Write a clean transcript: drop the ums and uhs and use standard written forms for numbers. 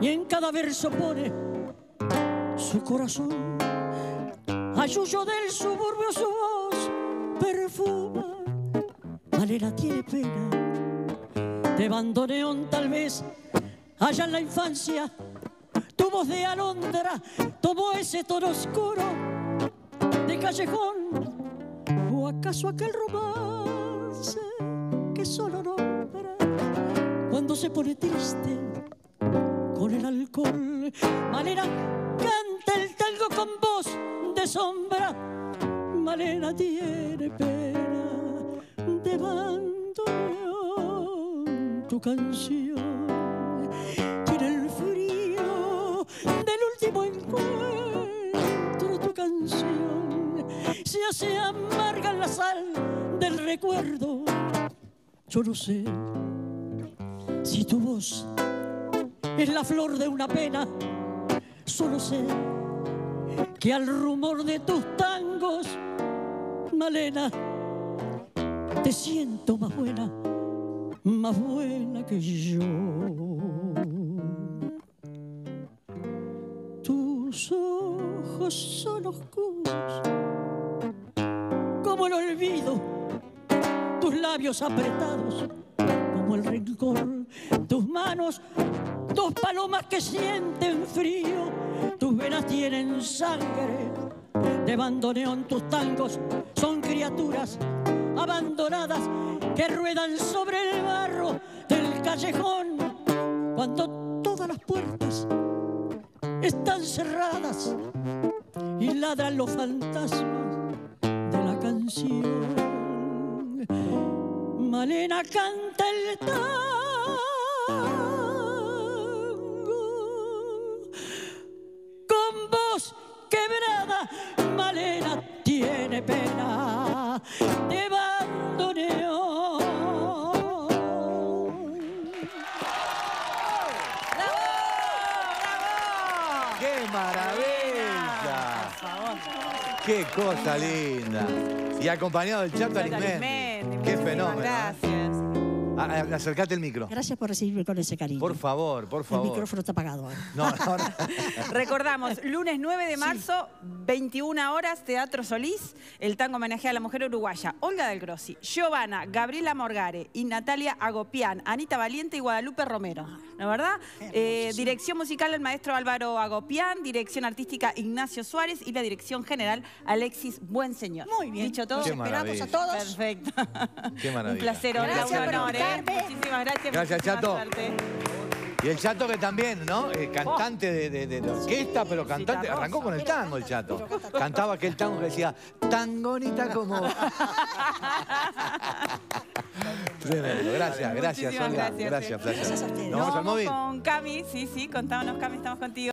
y en cada verso pone su corazón. Ayuyo del suburbio su voz perfuma. Malena tiene pena de bandoneón, tal vez allá en la infancia tu voz de alondra tomó ese tono oscuro de callejón. ¿O acaso aquel romance que solo nombra cuando se pone triste con el alcohol? Malena canta el tango con voz de sombra. Malena tiene pena de bandoneón. Tu canción tiene el frío del último encuentro. Tu canción se hace amarga en la sal del recuerdo. Yo no sé si tu voz es la flor de una pena. Solo sé que al rumor de tus tangos, Malena, te siento más buena que yo. Tus ojos son oscuros como el olvido, tus labios apretados como el rencor, tus manos, dos palomas que sienten frío, tus venas tienen sangre de bandoneón. Tus tangos son criaturas abandonadas que ruedan sobre el barro del callejón cuando todas las puertas están cerradas y ladran los fantasmas de la canción. Malena canta el tango con voz quebrada. Malena tiene pena de bandoneón. ¡Bravo! ¡Bravo! ¡Qué maravilla! ¡Qué cosa linda! Y acompañado del Chato Arismendi. ¡Qué fenómeno! Gracias. Acercate el micro. Gracias por recibirme con ese cariño. Por favor, por favor. El micrófono está apagado ahora. No, no. Recordamos, lunes 9 de marzo, 21 horas, Teatro Solís, el tango homenajea a la mujer uruguaya. Olga del Grossi, Giovanna, Gabriela Morgare y Natalia Agopián, Anita Valiente y Guadalupe Romero. ¿No es verdad? Dirección musical el maestro Álvaro Agopián, dirección artística Ignacio Suárez y la dirección general Alexis Buenseñor. Muy bien. Dicho todo, Qué esperamos a maravilla. todos. Perfecto. Qué maravilla. Un placer, Olga, Gracias un por honor. invitarme. Muchísimas gracias. Gracias, muchísima Chato. suerte. Y el Chato que también, ¿no? Cantante de orquesta, pero cantante. Citarrosa. Arrancó con el tango el Chato. Cantaba aquel tango que decía, tan bonita como... Tremendo. Gracias, gracias, Muchísimas Olga. gracias. Gracias, Gracias a ustedes. ¿Nos vamos al móvil? Con Cami, sí, contámonos, Cami, estamos contigo.